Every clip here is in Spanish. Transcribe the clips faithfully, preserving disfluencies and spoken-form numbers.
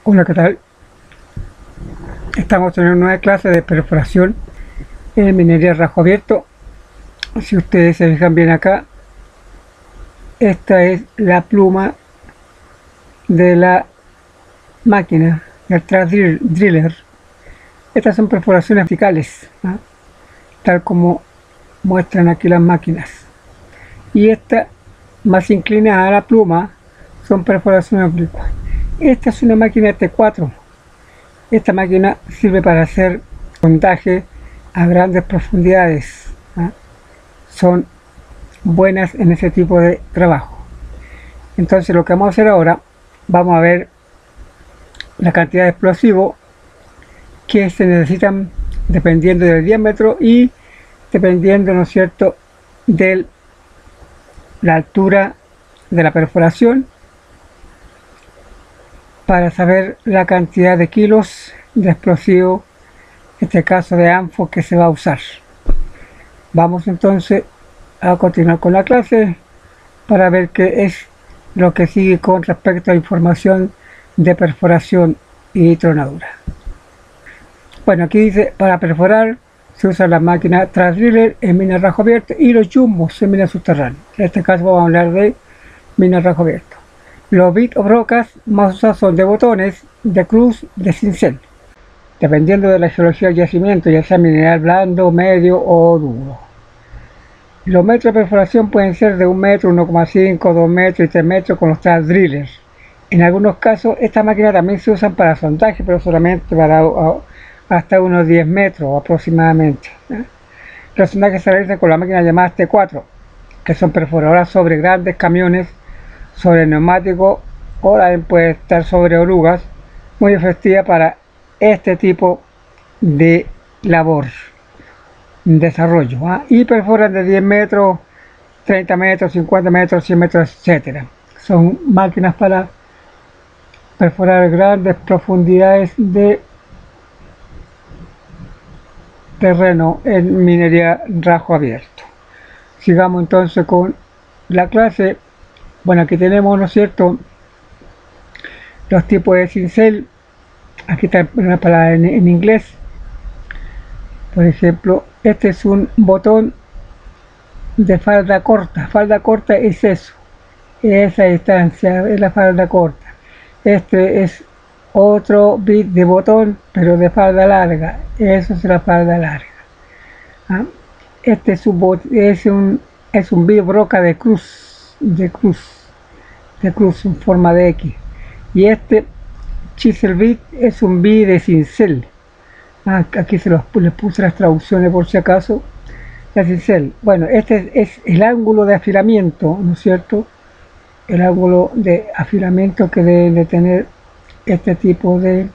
Hola, ¿qué tal? Estamos en una nueva clase de perforación en minería rajo abierto. Si ustedes se fijan bien acá, esta es la pluma de la máquina, el track driller. Estas son perforaciones verticales, ¿no? Tal como muestran aquí las máquinas. Y esta, más inclinada a la pluma, son perforaciones oblicuas. Esta es una máquina T cuatro. Esta máquina sirve para hacer sondaje a grandes profundidades, ¿no? Son buenas en ese tipo de trabajo. Entonces lo que vamos a hacer ahora, vamos a ver la cantidad de explosivo que se necesitan dependiendo del diámetro y dependiendo, ¿no es cierto?, de la altura de la perforación, para saber la cantidad de kilos de explosivo, en este caso de anfo, que se va a usar. Vamos entonces a continuar con la clase para ver qué es lo que sigue con respecto a información de perforación y tronadura. Bueno, aquí dice, para perforar se usa la máquina track driller en mina rajo abierto y los jumbos en mina subterránea. En este caso vamos a hablar de mina rajo abierto. Los bits o brocas más usados son de botones, de cruz, de cincel, dependiendo de la geología del yacimiento, ya sea mineral blando, medio o duro. Los metros de perforación pueden ser de un metro, uno coma cinco, dos metros y tres metros con los track drillers. En algunos casos, estas máquinas también se usan para sondaje, pero solamente para hasta unos diez metros aproximadamente, ¿eh? Los sondajes se realizan con la máquina llamada T cuatro, que son perforadoras sobre grandes camiones, sobre neumáticos, o también puede estar sobre orugas, muy efectiva para este tipo de labor, desarrollo, ¿eh? Y perforan de diez metros, treinta metros, cincuenta metros, cien metros, etcétera. Son máquinas para perforar grandes profundidades de terreno en minería rajo abierto. Sigamos entonces con la clase. Bueno, aquí tenemos, ¿no es cierto?, los tipos de cincel. Aquí está una palabra en, en inglés. Por ejemplo, este es un botón de falda corta. Falda corta es eso, esa distancia es la falda corta. Este es otro bit de botón, pero de falda larga. Eso es la falda larga. ¿Ah? Este es un, es un, es un bit broca de cruz. de cruz de cruz en forma de X, y este chisel bit es un bit de cincel. Ah, aquí se los les puse las traducciones por si acaso. La cincel, bueno, este es, es el ángulo de afilamiento, ¿no es cierto?, el ángulo de afilamiento que deben de tener este tipo de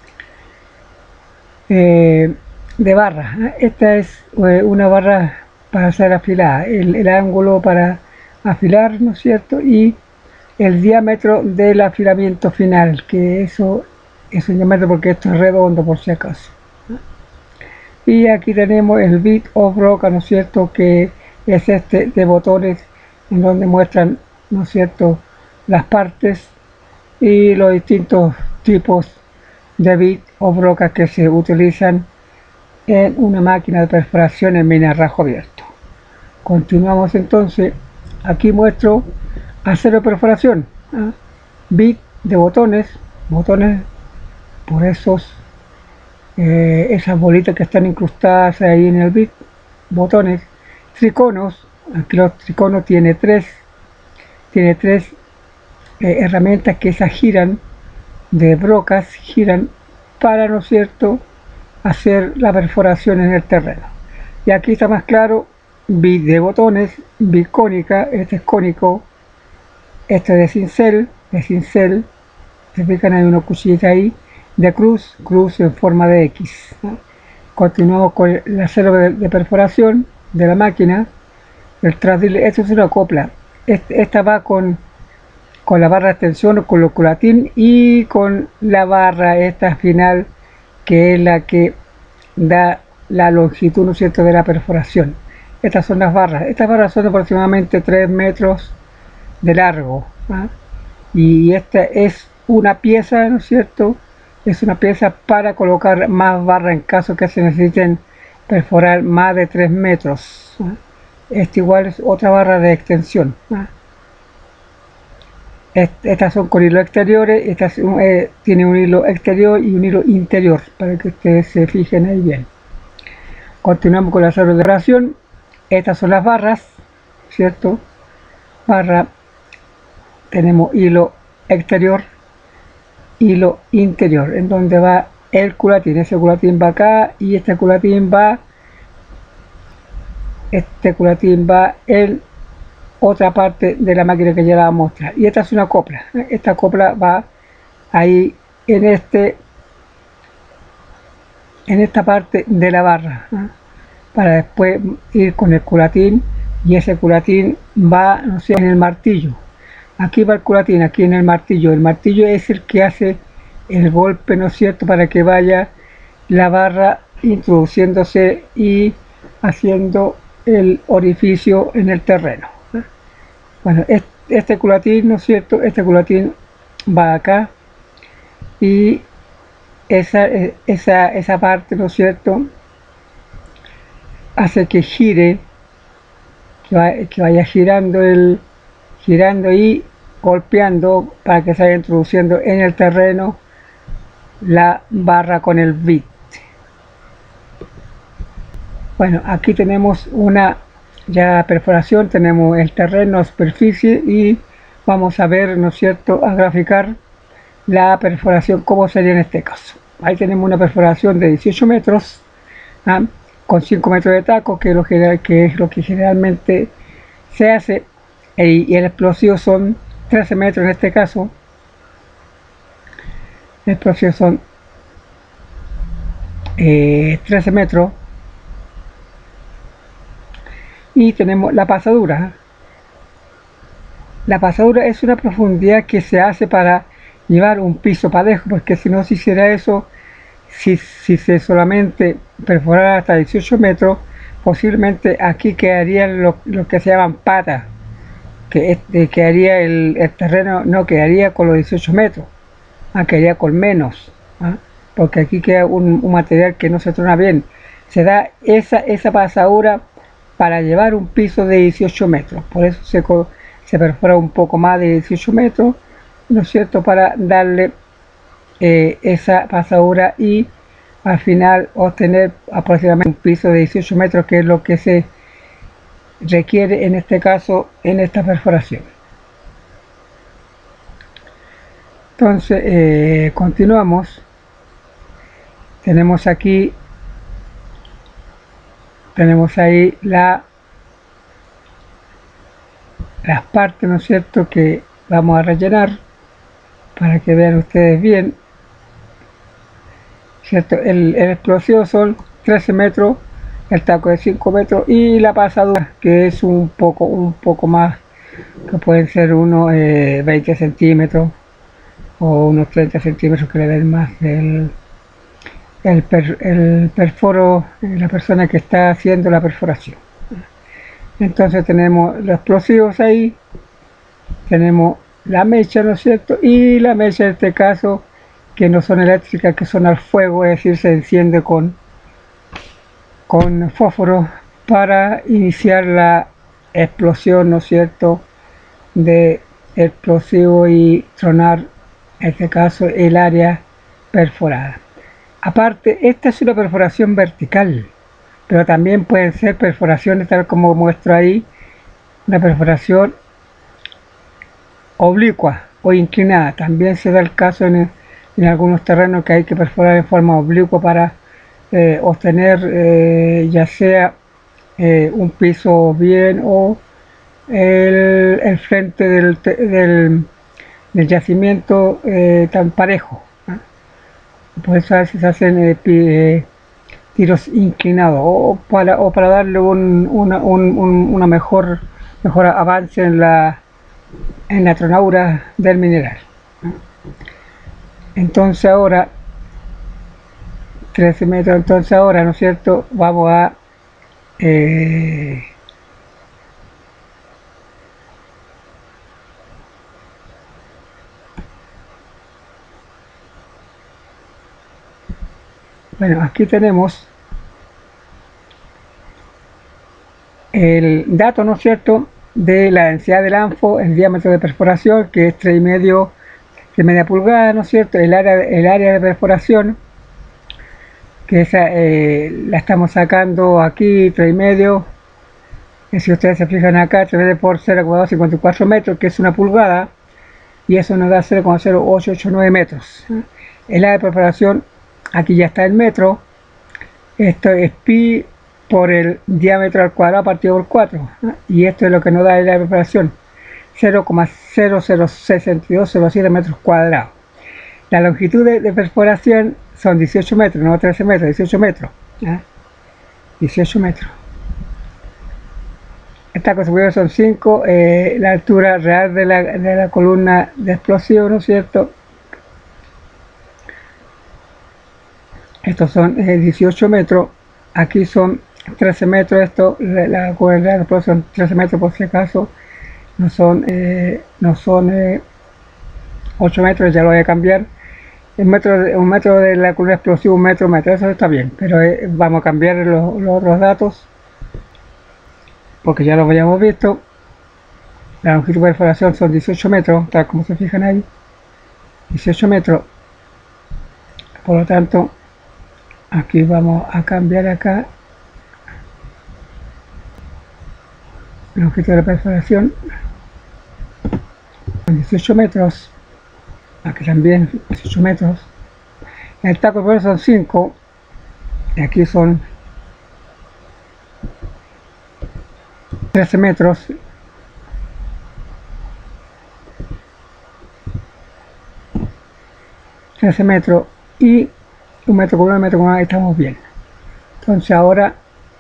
eh, de barra. Esta es eh, una barra para ser afilada, el, el ángulo para afilar, ¿no es cierto?, y el diámetro del afilamiento final, que eso es un diámetro porque esto es redondo por si acaso. Y aquí tenemos el bit o broca, ¿no es cierto?, que es este de botones en donde muestran, ¿no es cierto?, las partes y los distintos tipos de bit o brocas que se utilizan en una máquina de perforación en mina rajo abierto. Continuamos entonces. Aquí muestro acero de perforación, ¿eh? Bit de botones, botones por esos, eh, esas bolitas que están incrustadas ahí en el bit, botones, triconos. Aquí los triconos tiene tres, tiene tres eh, herramientas que esas giran, de brocas, giran para, ¿no es cierto?, hacer la perforación en el terreno. Y aquí está más claro. Bit de botones, bit cónica, este es cónico, este de cincel, de cincel, se fijan, hay una cuchillita ahí, de cruz, cruz en forma de X, ¿no? Continuamos con el acero de, de perforación de la máquina, el track driller. Esto es una copla, este, esta va con, con la barra de extensión, con el culatín y con la barra esta final, que es la que da la longitud, ¿no es cierto?, de la perforación. Estas son las barras. Estas barras son de aproximadamente tres metros de largo, ¿eh? Y esta es una pieza, ¿no es cierto? Es una pieza para colocar más barra en caso que se necesiten perforar más de tres metros. ¿eh? Este igual es otra barra de extensión. ¿eh? Estas son con hilo exteriores, estas eh, tiene un hilo exterior y un hilo interior, para que ustedes se fijen ahí bien. Continuamos con la de operación. Estas son las barras, ¿cierto? Barra, tenemos hilo exterior, hilo interior, en donde va el culatín. Ese culatín va acá y este culatín va, este culatín va en otra parte de la máquina que ya la vamos a mostrar. Y esta es una copla. Esta copla va ahí en este, en esta parte de la barra, ¿eh? para después ir con el culatín, y ese culatín va, no sé, en el martillo. Aquí va el culatín, aquí en el martillo. El martillo es el que hace el golpe, ¿no es cierto?, para que vaya la barra introduciéndose y haciendo el orificio en el terreno. ¿eh? Bueno, este culatín, ¿no es cierto?, este culatín va acá y esa, esa, esa parte, ¿no es cierto?, hace que gire, que, va, que vaya girando el girando y golpeando para que se vaya introduciendo en el terreno la barra con el bit. Bueno, aquí tenemos una ya perforación, tenemos el terreno, superficie, y vamos a ver, ¿no es cierto?, a graficar la perforación, como sería en este caso. Ahí tenemos una perforación de dieciocho metros, ¿ah? con cinco metros de taco, que es lo que, que es lo que generalmente se hace, y el explosivo son trece metros en este caso. El explosivo son eh, trece metros, y tenemos la pasadura. La pasadura es una profundidad que se hace para llevar un piso parejo, porque si no se hiciera eso, si, si se solamente perforara hasta dieciocho metros, posiblemente aquí quedarían lo, lo que se llaman patas, que este, quedaría el, el terreno, no quedaría con los dieciocho metros, ah, quedaría con menos, ¿ah? porque aquí queda un, un material que no se trona bien. Se da esa, esa pasadura para llevar un piso de dieciocho metros, por eso se, se perfora un poco más de dieciocho metros, ¿no es cierto?, para darle eh, esa pasadura y al final obtener aproximadamente un piso de dieciocho metros, que es lo que se requiere en este caso en esta perforación. Entonces eh, continuamos. Tenemos aquí, tenemos ahí la las partes, ¿no es cierto?, que vamos a rellenar para que vean ustedes bien, ¿cierto? El, el explosivo son trece metros, el taco de cinco metros y la pasadura, que es un poco un poco más, que pueden ser unos eh, veinte centímetros o unos treinta centímetros, que le den más el, el, per, el perforo, la persona que está haciendo la perforación. Entonces tenemos los explosivos ahí, tenemos la mecha, ¿no es cierto?, y la mecha en este caso, que no son eléctricas, que son al fuego, es decir, se enciende con con fósforo para iniciar la explosión, ¿no es cierto?, de explosivo y tronar, en este caso, el área perforada. Aparte, esta es una perforación vertical, pero también pueden ser perforaciones, tal como muestro ahí, una perforación oblicua o inclinada. También se da el caso en, en algunos terrenos que hay que perforar en forma oblicua para eh, obtener eh, ya sea eh, un piso bien o el, el frente del, del, del yacimiento eh, tan parejo, ¿eh? Por eso a veces se hacen eh, eh, tiros inclinados, o para, o para darle un, una, un, un, una mejor, mejor avance en la, en la tronadura del mineral. Entonces ahora, trece metros, entonces ahora, ¿no es cierto?, vamos a eh, Bueno, aquí tenemos el dato, ¿no es cierto?, de la densidad del anfo, el diámetro de perforación, que es tres y medio de media pulgada, ¿no es cierto?, el área, el área de perforación, que esa eh, la estamos sacando aquí, tres y medio, que si ustedes se fijan acá, tres medio por cero coma doscientos cincuenta y cuatro metros, que es una pulgada, y eso nos da cero coma cero ocho ocho nueve metros. El área de perforación, aquí ya está el metro, esto es pi por el diámetro al cuadrado partido por cuatro, ¿no? Y esto es lo que nos da el área de perforación, cero coma cero cero seis dos cero siete metros cuadrados. La longitud de, de perforación son dieciocho metros, no trece metros, dieciocho metros, ¿eh? dieciocho metros. Esta cosa son cinco, eh, la altura real de la, de la columna de explosivo, ¿no es cierto? Estos son eh, dieciocho metros, aquí son trece metros, esto, la, la columna de explosión son trece metros por si acaso, no son, eh, no son eh, ocho metros, ya lo voy a cambiar. Un metro, de, un metro de la columna explosiva, un metro, un metro, eso está bien, pero eh, vamos a cambiar los, los otros datos porque ya los habíamos visto. La longitud de perforación son dieciocho metros, tal como se fijan ahí, dieciocho metros. Por lo tanto, aquí vamos a cambiar acá la longitud de la perforación, dieciocho metros. Aquí también dieciocho metros. El taco de son cinco, y aquí son trece metros. trece metros y un metro con un metro con una, estamos bien. Entonces ahora,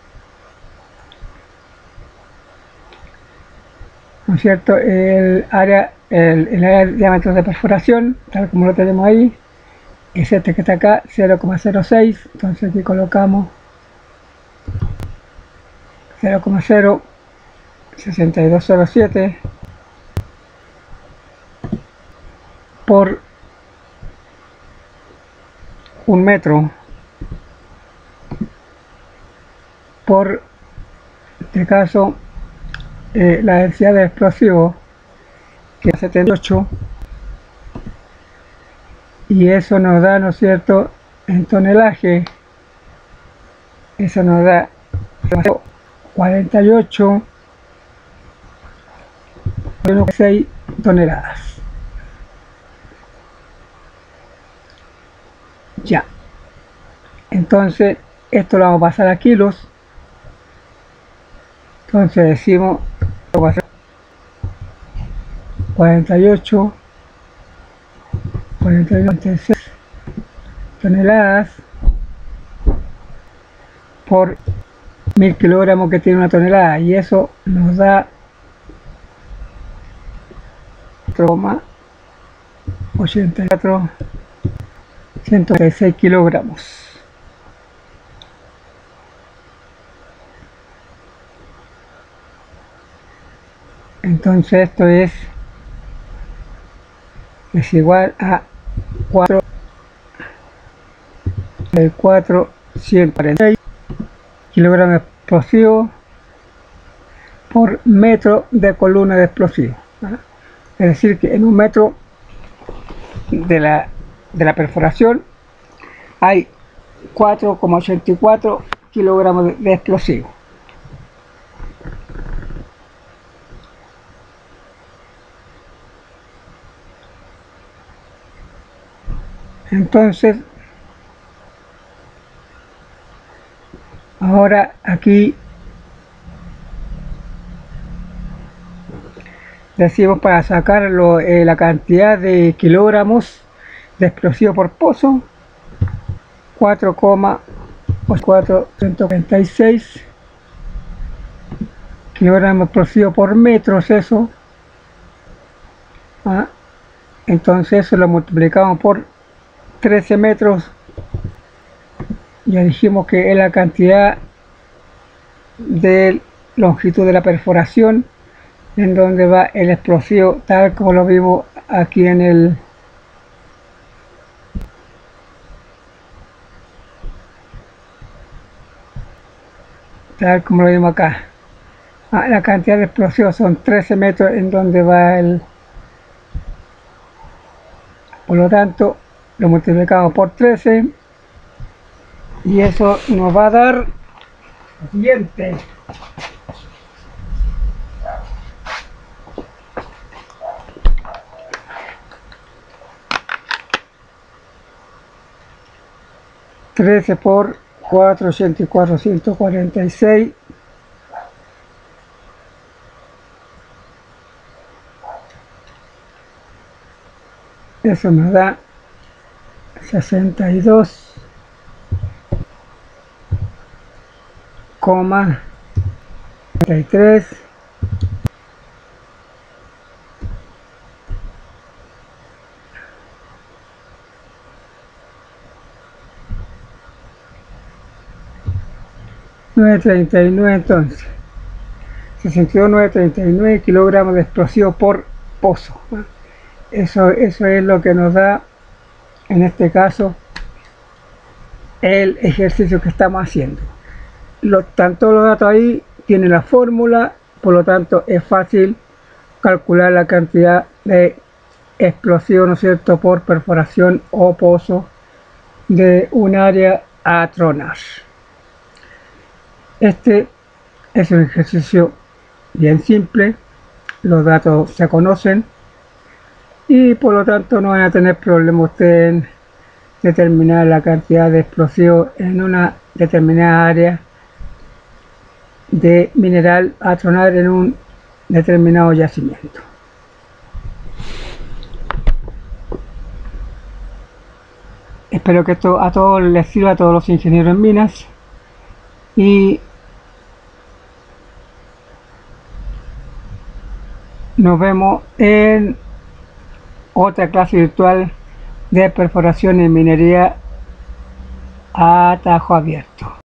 ¿no es cierto?, el área, el, el área de diámetro de perforación, tal como lo tenemos ahí, es este que está acá, cero coma cero seis. Entonces aquí colocamos cero coma cero seis dos cero siete por un metro por, en este caso, eh, la densidad de explosivo, que es setenta y ocho, y eso nos da, ¿no es cierto?, en tonelaje, eso nos da cuarenta y ocho coma seis toneladas. Ya, entonces esto lo vamos a pasar a kilos. Entonces decimos cuarenta y ocho cuarenta y seis toneladas por mil kilogramos que tiene una tonelada, y eso nos da ochenta y cuatro ciento treinta y seis kilogramos. Entonces esto es es igual a cuatro ciento cuarenta y seis kilogramos de explosivo por metro de columna de explosivo, ¿verdad? Es decir, que en un metro de la, de la perforación hay cuatro coma ochenta y cuatro kilogramos de, de explosivo. Entonces, ahora aquí decimos, para sacar lo, eh, la cantidad de kilogramos de explosivo por pozo, cuatro coma cuatrocientos cuarenta y seis kilogramos de explosivo por metro, es eso. ¿Ah? Entonces eso lo multiplicamos por trece metros, ya dijimos que es la cantidad de longitud de la perforación en donde va el explosivo, tal como lo vimos aquí en el tal como lo vimos acá. Ah, la cantidad de explosivos son trece metros en donde va el, por lo tanto lo multiplicamos por trece y eso nos va a dar lo siguiente. trece por cuatrocientos ochenta y cuatro, ciento cuarenta y seis. Eso nos da sesenta y dos coma treinta y tres. novecientos treinta y nueve, entonces sesenta y dos mil novecientos treinta y nueve kilogramos de explosivo por pozo. Eso, eso es lo que nos da en este caso el ejercicio que estamos haciendo. Los, tanto los datos ahí tienen la fórmula, por lo tanto es fácil calcular la cantidad de explosivo, ¿no es cierto?, por perforación o pozo de un área a tronar. Este es un ejercicio bien simple, los datos se conocen y por lo tanto no van a tener problema ustedes en determinar la cantidad de explosivos en una determinada área de mineral a tronar en un determinado yacimiento. Espero que esto a todos les sirva, a todos los ingenieros en minas, y nos vemos en otra clase virtual de perforación en minería a tajo abierto.